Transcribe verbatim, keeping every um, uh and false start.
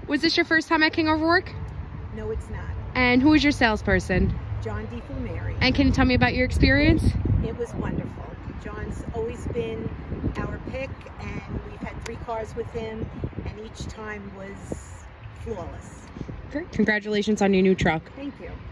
Was this your first time at King Overwork? No, it's not. And who was your salesperson? John DeFumeri. And can you tell me about your experience? It was wonderful. John's always been our pick, and we've had three cars with him, and each time was flawless. Great. Congratulations on your new truck. Thank you.